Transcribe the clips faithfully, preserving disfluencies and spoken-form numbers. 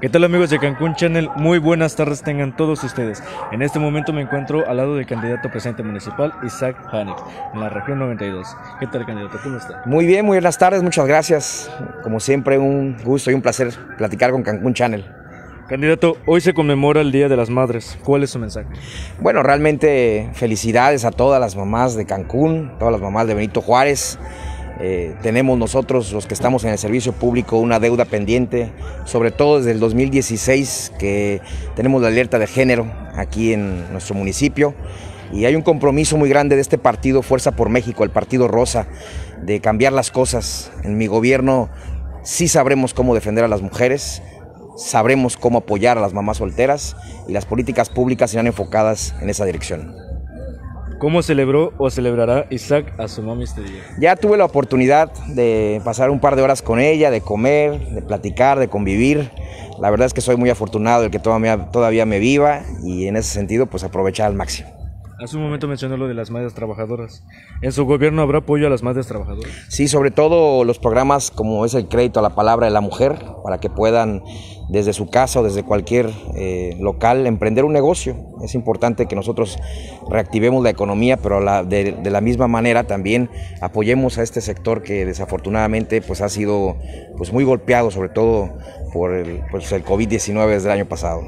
¿Qué tal amigos de Cancún Channel? Muy buenas tardes tengan todos ustedes. En este momento me encuentro al lado del candidato a presidente municipal, Isaac Hanix, en la región noventa y dos. ¿Qué tal candidato? ¿Cómo está? Muy bien, muy buenas tardes, muchas gracias. Como siempre, un gusto y un placer platicar con Cancún Channel. Candidato, hoy se conmemora el Día de las Madres. ¿Cuál es su mensaje? Bueno, realmente felicidades a todas las mamás de Cancún, todas las mamás de Benito Juárez. Eh, tenemos nosotros, los que estamos en el servicio público, una deuda pendiente, sobre todo desde el dos mil dieciséis, que tenemos la alerta de género aquí en nuestro municipio, y hay un compromiso muy grande de este partido Fuerza por México, el Partido Rosa, de cambiar las cosas. En mi gobierno sí sabremos cómo defender a las mujeres, sabremos cómo apoyar a las mamás solteras, y las políticas públicas serán enfocadas en esa dirección. ¿Cómo celebró o celebrará Isaac a su mami este día? Ya tuve la oportunidad de pasar un par de horas con ella, de comer, de platicar, de convivir. La verdad es que soy muy afortunado de que todavía, todavía me viva, y en ese sentido pues aprovechar al máximo. Hace un momento mencionó lo de las madres trabajadoras. ¿En su gobierno habrá apoyo a las madres trabajadoras? Sí, sobre todo los programas como es el crédito a la palabra de la mujer, para que puedan desde su casa o desde cualquier eh, local emprender un negocio. Es importante que nosotros reactivemos la economía, pero la, de, de la misma manera también apoyemos a este sector que desafortunadamente pues, ha sido pues, muy golpeado, sobre todo por el, pues, el COVID diecinueve desde el año pasado.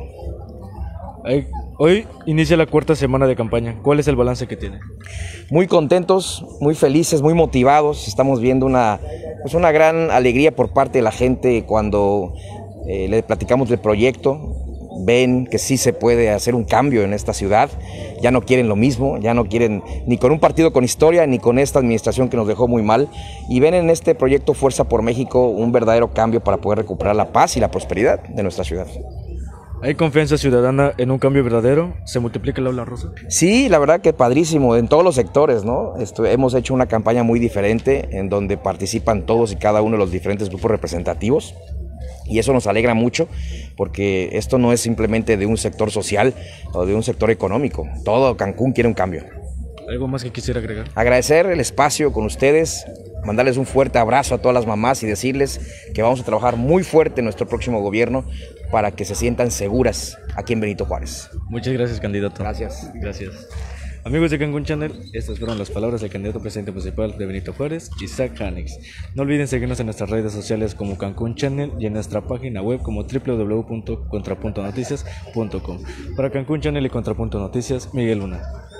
Ay. Hoy inicia la cuarta semana de campaña. ¿Cuál es el balance que tiene? Muy contentos, muy felices, muy motivados. Estamos viendo una, pues una gran alegría por parte de la gente cuando eh, le platicamos del proyecto. Ven que sí se puede hacer un cambio en esta ciudad. Ya no quieren lo mismo, ya no quieren ni con un partido con historia, ni con esta administración que nos dejó muy mal. Y ven en este proyecto Fuerza por México un verdadero cambio para poder recuperar la paz y la prosperidad de nuestra ciudad. ¿Hay confianza ciudadana en un cambio verdadero? ¿Se multiplica el aula rosa? Sí, la verdad que padrísimo, en todos los sectores, ¿no? Esto, hemos hecho una campaña muy diferente en donde participan todos y cada uno de los diferentes grupos representativos, y eso nos alegra mucho porque esto no es simplemente de un sector social o de un sector económico. Todo Cancún quiere un cambio. ¿Algo más que quisiera agregar? Agradecer el espacio con ustedes, mandarles un fuerte abrazo a todas las mamás y decirles que vamos a trabajar muy fuerte en nuestro próximo gobierno para que se sientan seguras aquí en Benito Juárez. Muchas gracias, candidato. Gracias. Gracias. Amigos de Cancún Channel, estas fueron las palabras del candidato a presidente municipal de Benito Juárez, Isaac Hanix. No olviden seguirnos en nuestras redes sociales como Cancún Channel y en nuestra página web como w w w punto contrapunto noticias punto com. Para Cancún Channel y Contrapunto Noticias, Miguel Luna.